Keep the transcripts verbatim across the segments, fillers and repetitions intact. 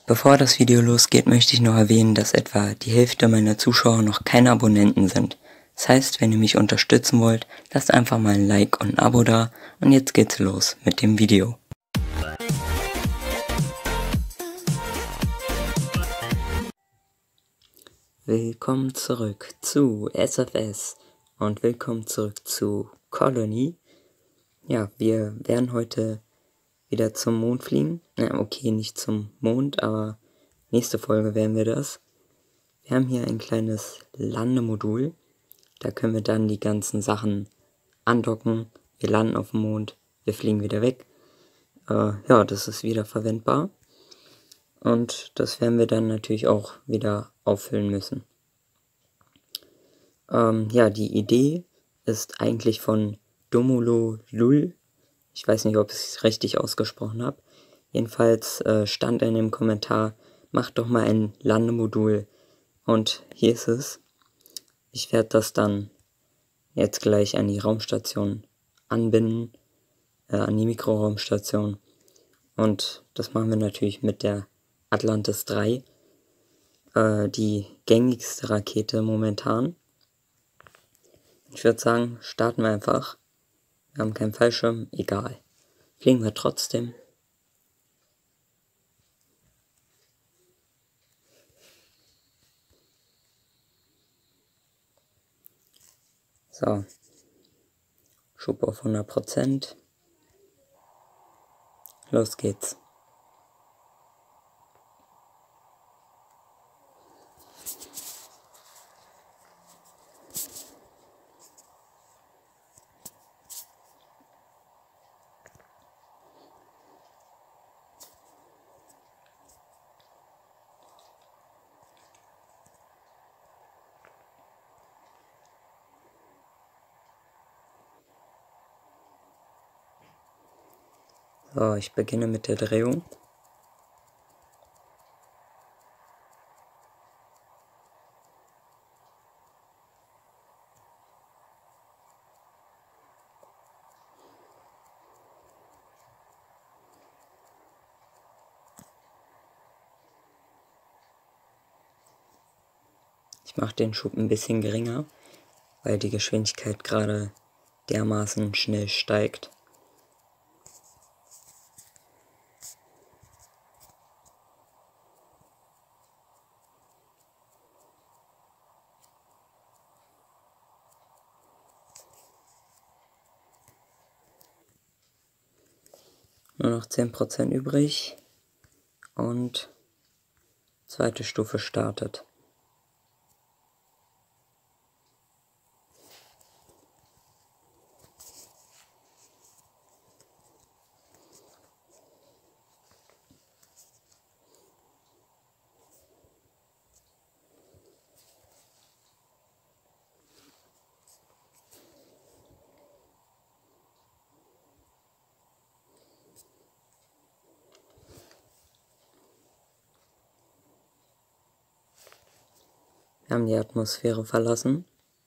Bevor das Video losgeht, möchte ich noch erwähnen, dass etwa die Hälfte meiner Zuschauer noch keine Abonnenten sind. Das heißt, wenn ihr mich unterstützen wollt, lasst einfach mal ein Like und ein Abo da und jetzt geht's los mit dem Video. Willkommen zurück zu S F S und willkommen zurück zu Colony. Ja, wir werden heute wieder zum Mond fliegen. Na, okay, nicht zum Mond, aber nächste Folge werden wir das. Wir haben hier ein kleines Landemodul. Da können wir dann die ganzen Sachen andocken. Wir landen auf dem Mond, wir fliegen wieder weg. Äh, ja, das ist wieder verwendbar. Und das werden wir dann natürlich auch wieder auffüllen müssen. Ähm, ja, die Idee ist eigentlich von Domolo Lul. Ich weiß nicht, ob ich es richtig ausgesprochen habe. Jedenfalls äh, stand in dem Kommentar, macht doch mal ein Landemodul. Und hier ist es. Ich werde das dann jetzt gleich an die Raumstation anbinden, äh, an die Mikroraumstation. Und das machen wir natürlich mit der Atlantis drei, äh, die gängigste Rakete momentan. Ich würde sagen, starten wir einfach. Wir haben keinen Fallschirm, egal. Fliegen wir trotzdem. So. Schub auf hundert Prozent. Los geht's. So, ich beginne mit der Drehung. Ich mache den Schub ein bisschen geringer, weil die Geschwindigkeit gerade dermaßen schnell steigt. Nur noch zehn Prozent übrig und zweite Stufe startet. Wir haben die Atmosphäre verlassen.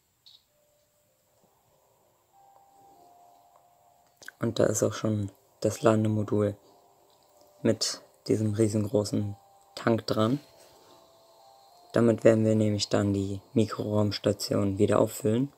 Und da ist auch schon das Landemodul mit diesem riesengroßen Tank dran. Damit werden wir nämlich dann die Mikroraumstation wieder auffüllen.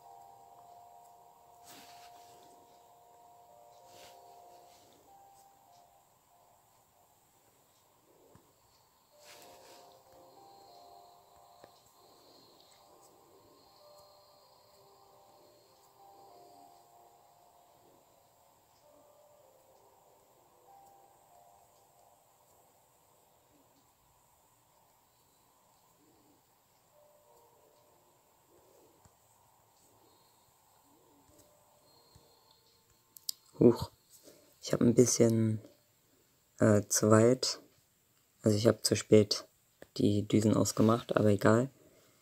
Huch, ich habe ein bisschen äh, zu weit, also ich habe zu spät die Düsen ausgemacht, aber egal.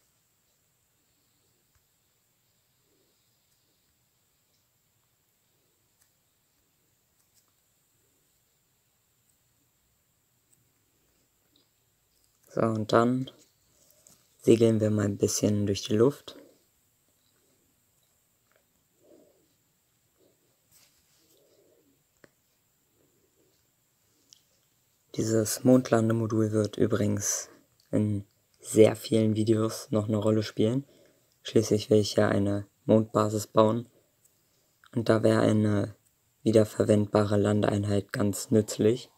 So, und dann segeln wir mal ein bisschen durch die Luft. Dieses Mondlandemodul wird übrigens in sehr vielen Videos noch eine Rolle spielen. Schließlich will ich ja eine Mondbasis bauen und da wäre eine wiederverwendbare Landeinheit ganz nützlich.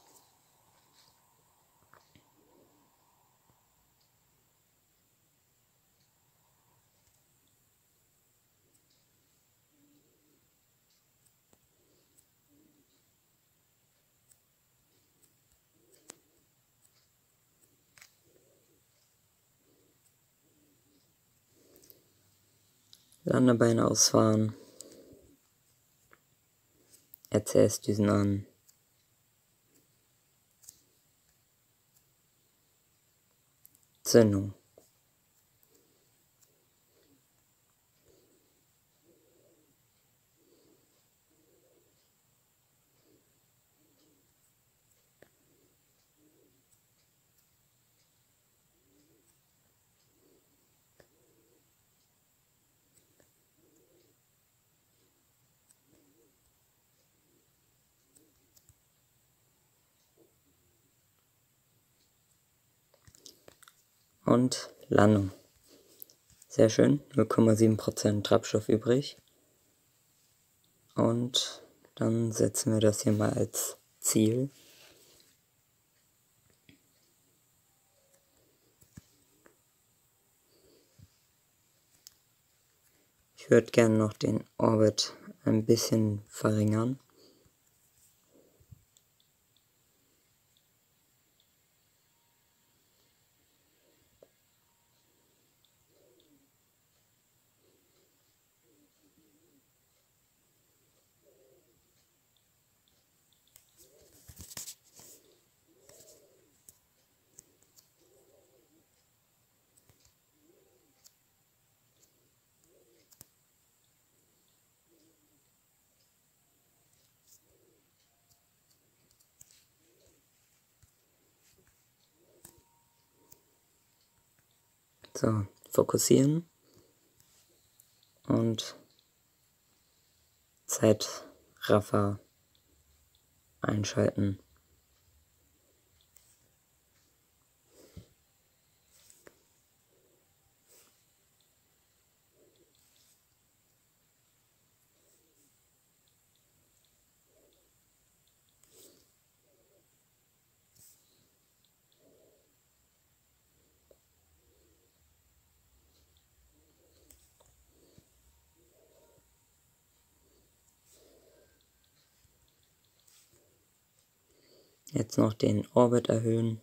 Landebeine ausfahren, R C S-Düsen an, Zündung. Und Landung. Sehr schön, null Komma sieben Prozent Treibstoff übrig. Und dann setzen wir das hier mal als Ziel. Ich würde gerne noch den Orbit ein bisschen verringern. So, fokussieren und Zeitraffer einschalten. Jetzt noch den Orbit erhöhen.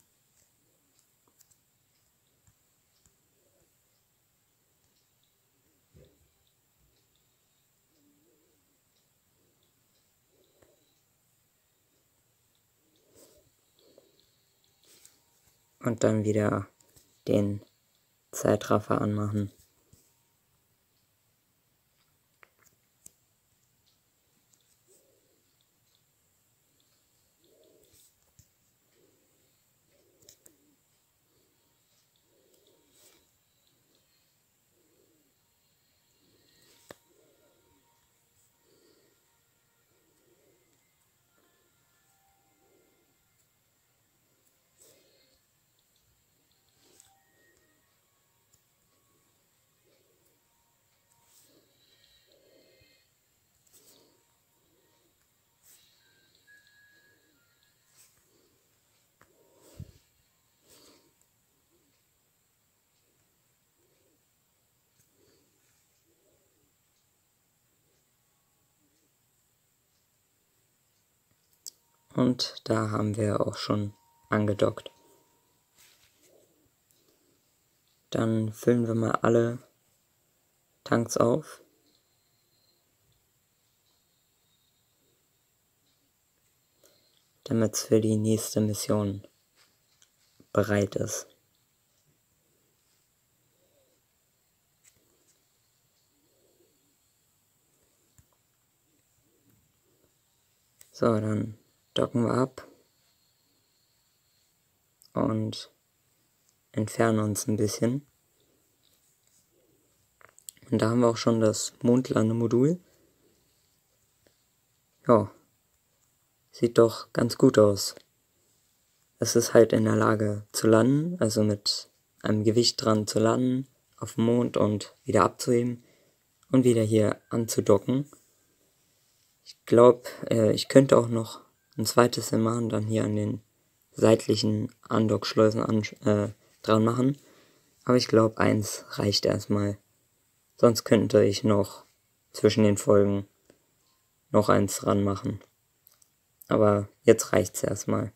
Und dann wieder den Zeitraffer anmachen. Und da haben wir auch schon angedockt. Dann füllen wir mal alle Tanks auf. Damit es für die nächste Mission bereit ist. So, dann docken wir ab und entfernen uns ein bisschen. Und da haben wir auch schon das Mondlandemodul. Ja, sieht doch ganz gut aus. es ist halt in der Lage zu landen, also mit einem Gewicht dran zu landen, auf dem Mond und wieder abzuheben und wieder hier anzudocken. Ich glaube, äh, ich könnte auch noch ein zweites machen, dann hier an den seitlichen Andockschleusen an, äh, dran machen. Aber ich glaube, eins reicht erstmal. Sonst könnte ich noch zwischen den Folgen noch eins ranmachen. Aber jetzt reicht's erstmal.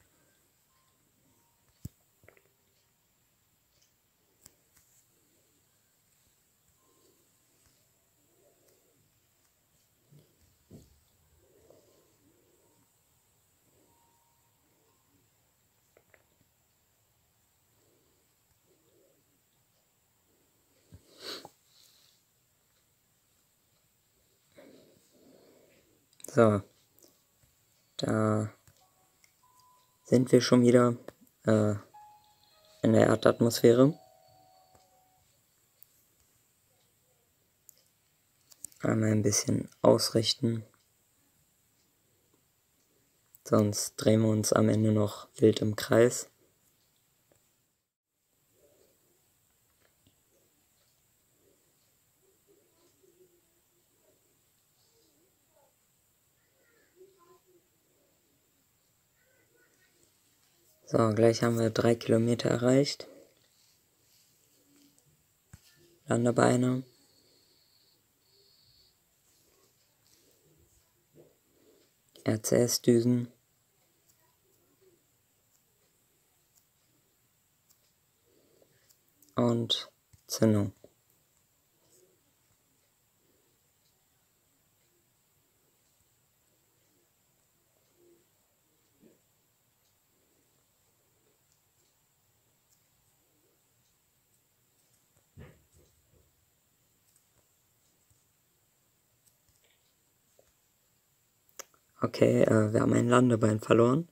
So, da sind wir schon wieder äh, in der Erdatmosphäre. Einmal ein bisschen ausrichten. Sonst drehen wir uns am Ende noch wild im Kreis. So, gleich haben wir drei Kilometer erreicht. Landebeine. R C S-Düsen. Und Zündung. Okay, äh, wir haben ein Landebein verloren.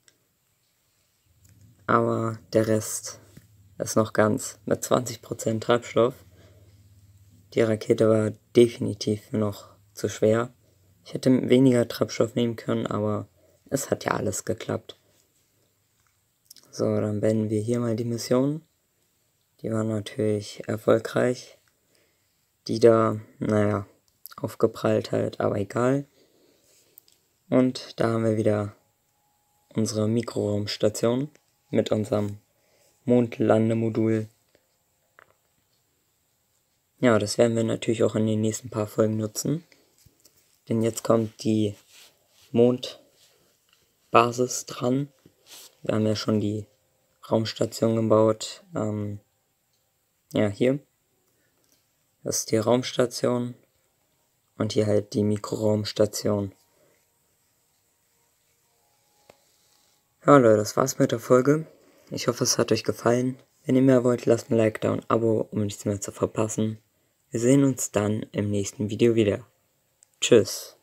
Aber der Rest ist noch ganz mit zwanzig Prozent Treibstoff. Die Rakete war definitiv noch zu schwer. Ich hätte weniger Treibstoff nehmen können, aber es hat ja alles geklappt. So, dann beenden wir hier mal die Mission. Die war natürlich erfolgreich. Die da, naja, aufgeprallt halt, aber egal. Und da haben wir wieder unsere Mikroraumstation mit unserem Mondlandemodul. Ja, das werden wir natürlich auch in den nächsten paar Folgen nutzen. Denn jetzt kommt die Mondbasis dran. Wir haben ja schon die Raumstation gebaut. Ähm, ja, hier. Das ist die Raumstation. Und hier halt die Mikroraumstation. Ja Leute, das war's mit der Folge. Ich hoffe, es hat euch gefallen. Wenn ihr mehr wollt, lasst ein Like da und ein Abo, um nichts mehr zu verpassen. Wir sehen uns dann im nächsten Video wieder. Tschüss.